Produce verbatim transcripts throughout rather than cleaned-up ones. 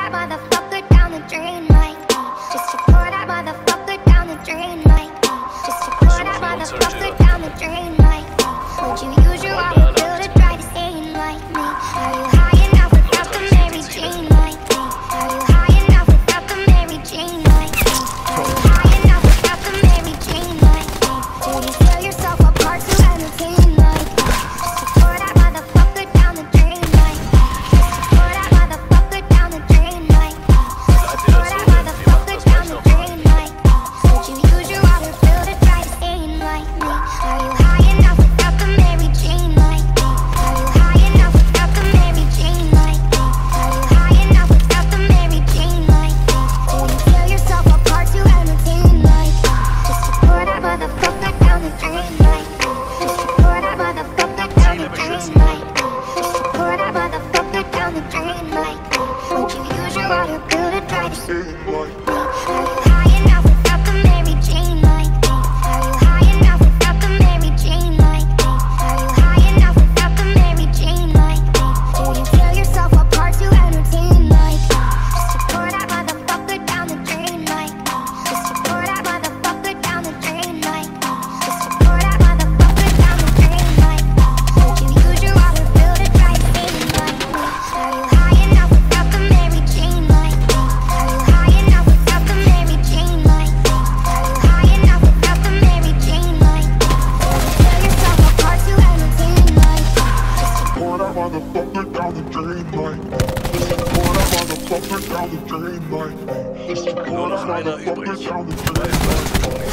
that motherfucker down the drain like me. Just to pour that motherfucker down the drain like me. Just to pour that motherfucker down the drain like me. Would you use your water bill to try to stain like me? Are you high enough without the Mary Jane like me? Are you high enough without the Mary Jane like me? Are you high enough without the Mary Jane like me? Do you tear yourself apart to entertain like me? Just to pour that motherfucker down the drain like me. Just to pour that motherfucker down the drain like me. Just to pour that motherfucker down the drain like me. Would you use your water bill to try to stain like me? Are you high enough without the Mary Jane like me? Are you high enough without the Mary Jane like me? Are you high enough without the Mary Jane like me? Do you tear yourself apart to entertain like me? Just to pour that motherfucker down the drain like me. Just to pour that motherfucker down the drain like me. Just to pour that motherfucker down the drain like me. Would you use your water bill to try to save like me? Are you high enough without the Mary Jane like me? Are you high enough without the Mary Jane like me? Are you high enough without the Mary Jane like me? Do you tear yourself apart to entertain like me? Just to pour that motherfucker down the drain like me. Just to pour that motherfucker down the drain like me. Just to pour that motherfucker down the drain like me. Would you use your water bill to try to save like me? Are you high enough without the Mary Jane like me? Are you high enough without the Mary Jane like me? Are you high enough without the Mary Jane like me? Tear yourself apart to entertain like me. Just to Pour that motherfucker down the drain like me. Just to pour that motherfucker down the drain like me. Just to pour that motherfucker down the drain like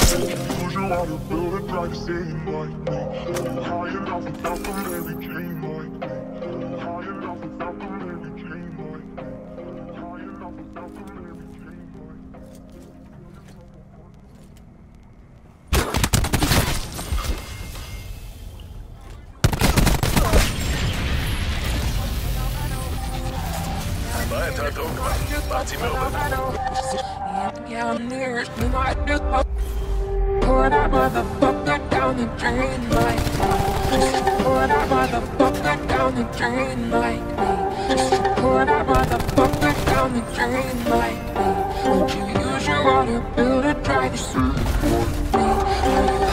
me. Use your water bill to try to save like me. Are you high enough without the Mary Jane like me? Are you high enough without the Mary Jane like me? Are you high enough without the Mary Jane like me? Yeah, I'm near. You know I just pour that motherfucker down the drain like me. Just pour that motherfucker down the drain like me. Just pour that motherfucker down the drain like me. Would you use your water bill to try to soothe me? Are you